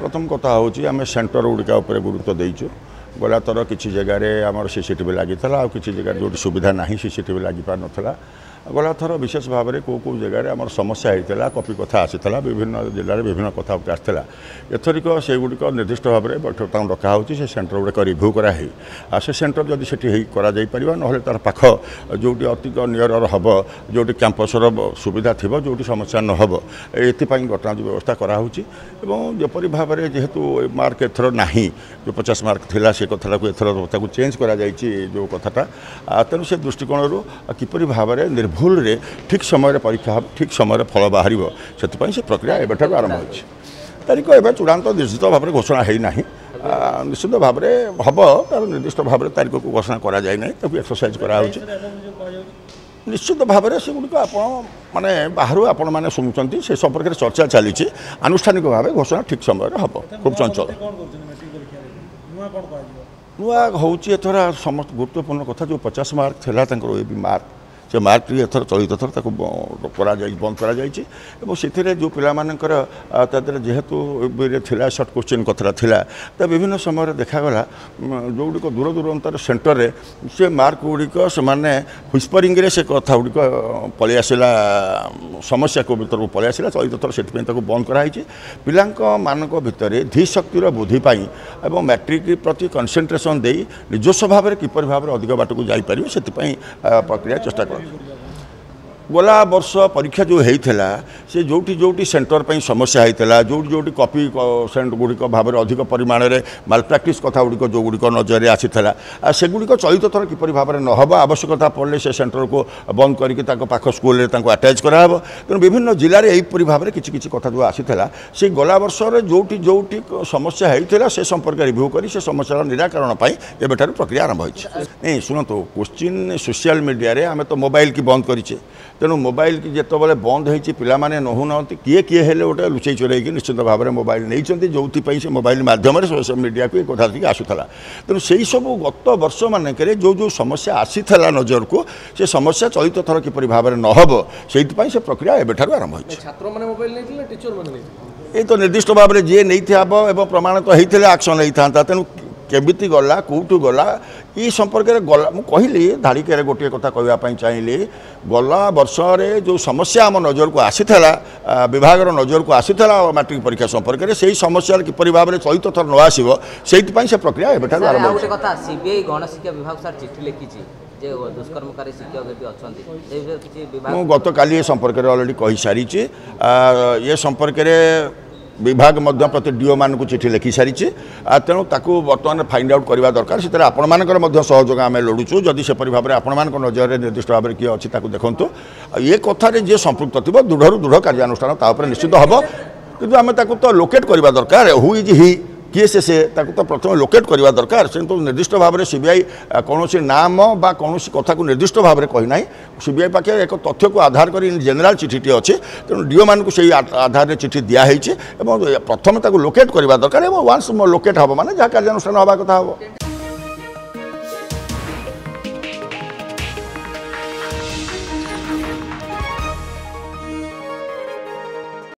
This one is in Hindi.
प्रथम कथा हूँ आम सेन्टर गुड़िका गुरुत्व देचु गला थर किसी जगार आम सीसीटीवी लगी आ कि जगह जो सुविधा ना सीसीटीवी लगी पार नाला गला थर विशेष भाव में कौ जगार आम समस्या होता कपि कथा आसाला विभिन्न जिले में विभिन्न कथा आसाला एथरिक से गुड़िक निर्दिष्ट भाव में बैठक डका हो सेन्टर गुड़िक रिभ्यू कराई से सेन्टर जदि से कर ना तार पाख जो अति नियर हम जो कैंपसर सुविधा थी जो समस्या न हम एपाई बर्तमान जो व्यवस्था कराऊँगी भाव में जेहेतु मार्क एथर ना जो 50 मार्क थिला से कथा एथर चेंज कर जो कथाटा तेणु से दृष्टिकोण किपरि भाव में निर्भुल रे ठीक समय परीक्षा ठीक समय फल बाहर से प्रक्रिया एवं आरंभ हो तारीख एवं चूड़ांत निश्चित भाव में घोषणा होना निश्चित भाव में हम तार निर्दिष्ट भाव में तारीख को घोषणा करा जाए ना एक्सरसाइज करा निश्चित भाव में से गुड़िक माने बाहर आपण मैंने शुणुंट से संपर्क में चर्चा चली आनुष्ठानिक भाव घोषणा ठीक समय हम खूब चंचल नुआ हूँ एथर समस्त गुरुत्वपूर्ण कथा जो 50 मार्क थिला मार्क से मार्क एथर चलित थर बंद कर जो पिलामानकर जेहेतु थिला सर्ट क्वेश्चन कथा थिला तो विभिन्न समय देखागला जो गुड़िक दूर दूरांतर सेन्टर में से मार्क गुड़िक से व्हिस्परिंग से कथा गुड़िक पलि आसला समस्या को भर पलि आसला चलित थर से बंद कराई पिलांक भितर धीशक्तिर बुद्धिपाई और मैट्रिक प्रति कनसेंट्रेशन दे निजस्व भाव में किपर भाव में अधिक बाट को जापर से प्रक्रिया चेष्टा कर गला वर्ष परीक्षा जो होता से जोटी सेन्टर पर समस्या होता जोटी कॉपी सेंट गुड़िक भाव में अधिक परिमाण में माल प्राक्टिस कथा गुड़िक जो गुड़िक नजर आसाला से गुड़िक चलित थर किपर भाव में नहब आवश्यकता पड़े से सेन्टर को बंद करके पाख स्कूल आटाच कराब तेणु विभिन्न जिले में यहीपरि भाव में किसी कथा जो आसाला से गला वर्ष जोटी समस्या होता से संपर्क रिभ्यू कर समस्या निराकरण एवं प्रक्रिया आरंभ हो शुणु क्वेश्चन सोशल मीडिया आम तो मोबाइल की बंद करें तेणु मोबाइल की जिते बंद होती पाने नहुना किए किए हेले गोटे लुचई चोरई निश्चित भाव में मोबाइल नहीं जो से मोबाइल मध्यम सोशल मीडिया को एक कथा आसूला तेणु से सब गत वर्ष मानक जो समस्या आसीला नजर को से समस्या चलित थर किपर भाव में नहब से प्रक्रिया एवं आरंभ हो तो निर्दिष्ट भाव में जी नहीं था प्रमाणित होता एक्शन नहीं था तेणु केमिति गला कौटू गला ये संपर्क में गला मुझे कहली धाड़िक गोटे कथा कहवाई चाहिए गला वर्ष जो समस्या आम नजर को आसीला विभाग नजर को आसीला मैट्रिक परीक्षा संपर्क में से समस्या किपर भाव में चलित थर न आसो से प्रक्रिया एवं आरंभ हो गत काली संपर्क में अलरेडी कही सारी ये संपर्क में विभाग मध्य प्रति डीओ मान को चिठी लिखि सारी तेणु ताकू बर्तमान फाइंड आउट करवा दरकार से आपर सहयोग आम लड़ुचु जदि से भाव में आपण नजर निर्दिष्ट भाव में किए अच्छी देखु ये कथार जी संपृक्त थी दृढ़ दृढ़ कार्यानुष्ठान निश्चित हम कि आम तो लोकेट करवा दरकार हु इज ही किए से तो प्रथम लोकेट करवा दरकार से तो निर्दिष्ट भाव में सीबीआई कौन नाम बा कौन कथा को निर्दिष्ट भाव में कहना सीबीआई पाखे एक तथ्य को आधार कर जेनेल चिठी अच्छे तेणु डीओ मान को सही आधार में चिठी दिखाई प्रथम लोकेट करवा दरकार वान्स लोकेट हम माने जहाँ कार्यानुष्ठान हवा कथा हम